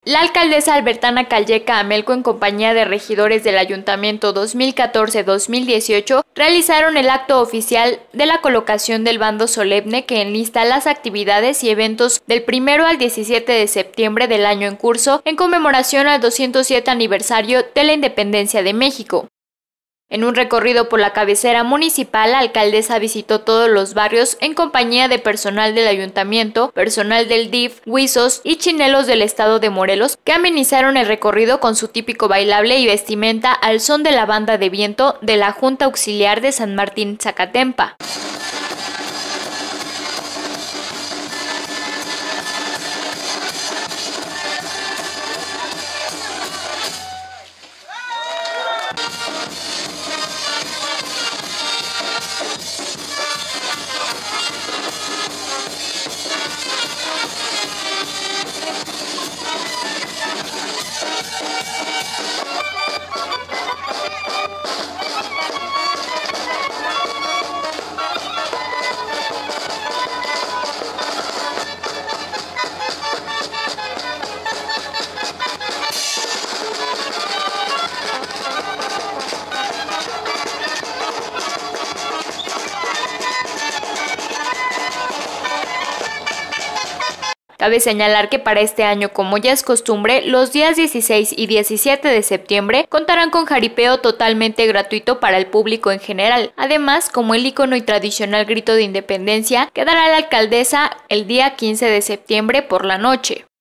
La alcaldesa Albertana Calleca Amelco, en compañía de regidores del Ayuntamiento 2014-2018, realizaron el acto oficial de la colocación del bando solemne que enlista las actividades y eventos del 1 al 17 de septiembre del año en curso en conmemoración al 207 aniversario de la Independencia de México. En un recorrido por la cabecera municipal, la alcaldesa visitó todos los barrios en compañía de personal del ayuntamiento, personal del DIF, huizos y chinelos del estado de Morelos, que amenizaron el recorrido con su típico bailable y vestimenta al son de la banda de viento de la Junta Auxiliar de San Martín Zacatempa. Cabe señalar que para este año, como ya es costumbre, los días 16 y 17 de septiembre contarán con jaripeo totalmente gratuito para el público en general. Además, como el ícono y tradicional grito de independencia, quedará la alcaldesa el día 15 de septiembre por la noche.